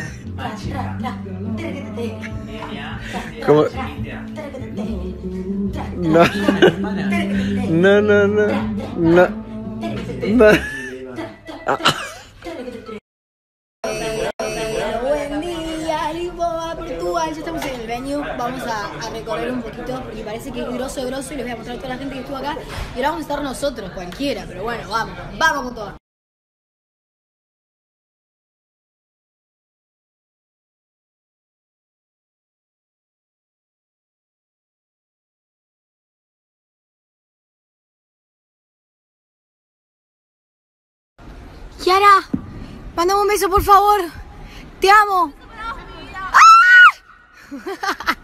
¿Cómo? No. No, no, no. No. No. Buen día, Lisboa, Portugal. Ya estamos en el venue. Vamos a recorrer un poquito porque parece que es grosso y les voy a mostrar a toda la gente que estuvo acá. Y ahora vamos a estar nosotros, cualquiera. Pero bueno, vamos con todo. Kiara, mándame un beso, por favor. Te amo. ¡Ah!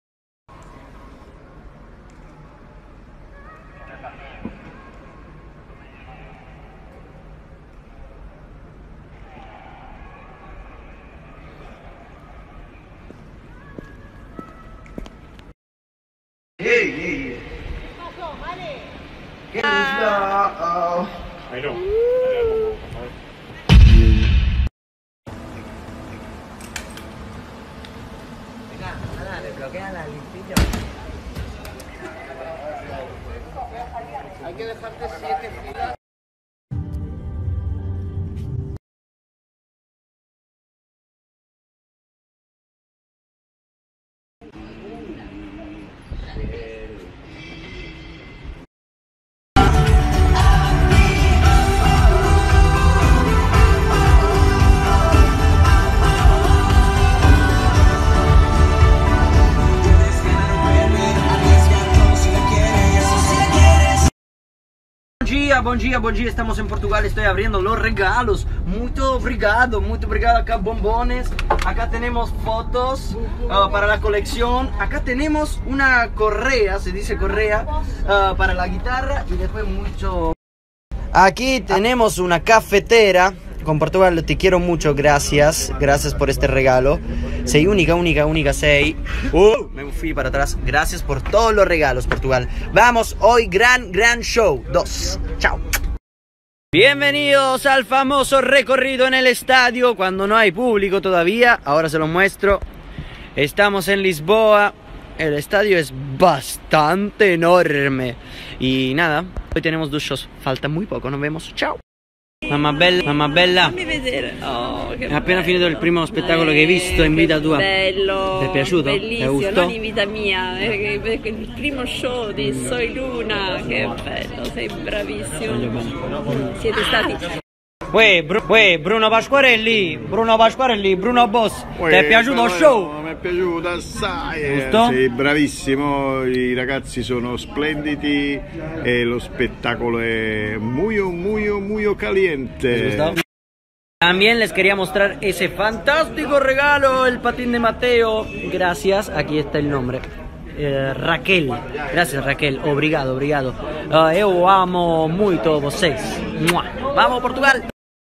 Hey. ¿Qué Ahí no. Venga, desbloquea la listilla. Hay que dejarte 7 filas. Bom dia, estamos en Portugal, estoy abriendo los regalos. Muy obrigado acá bombones. Acá tenemos fotos para la colección. Acá tenemos una correa, se dice correa, para la guitarra. Y después mucho. Aquí tenemos una cafetera. Con Portugal te quiero mucho, gracias por este regalo. Sei única, sei. Me fui para atrás. Gracias por todos los regalos, Portugal. Vamos, hoy gran show. 2. Chao. Bienvenidos al famoso recorrido en el estadio cuando no hay público todavía. Ahora se lo muestro. Estamos en Lisboa. El estadio es bastante enorme. Y nada, hoy tenemos 2 shows. Falta muy poco, nos vemos. Chao. Mamma bella, Fammi vedere. Oh, che è appena finito il primo spettacolo che hai visto in vita tua. Bello. Ti è piaciuto? Bellissimo, Ti è non in vita mia, perché il primo show di Soy Luna, che bello, sei bravissimo. Siete stati. Bruno Pasquarelli, Bruno Boss, ti è piaciuto lo show? Mi è piaciuto assai. Giusto? Sei bravissimo, i ragazzi sono splendidi e lo spettacolo è muy caliente. También les quería mostrar ese fantástico regalo, el patín de Mateo. Gracias, aquí está el nombre. Raquel, gracias Raquel, obrigado. Eu amo muito vocês. Vamos Portugal.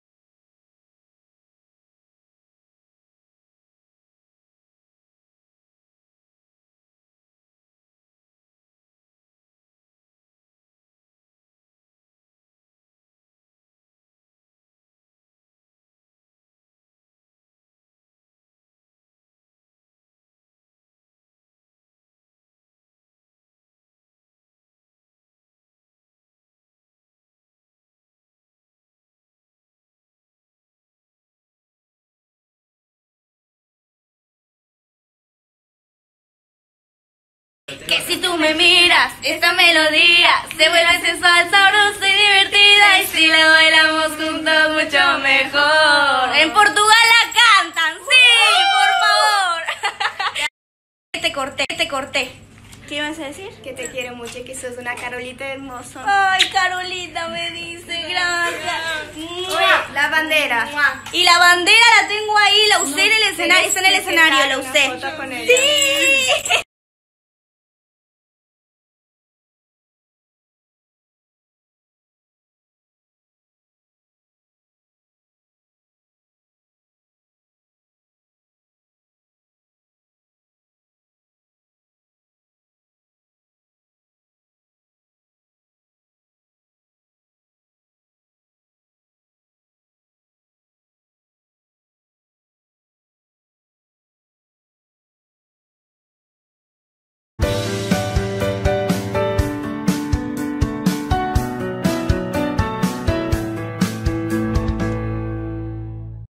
Que si tú me miras, esta melodía se vuelve sensual, sabrosa y divertida. Y si la bailamos juntos, mucho mejor. En Portugal la cantan, sí, por favor. Te corté. ¿Qué ibas a decir? Que te quiero mucho y que sos una Carolita hermosa. Ay, Carolita me dice, gracias. Oye, la bandera. Y la bandera la tengo ahí, la usé en el escenario, está en el escenario, la usé. Una foto con ella. Sí.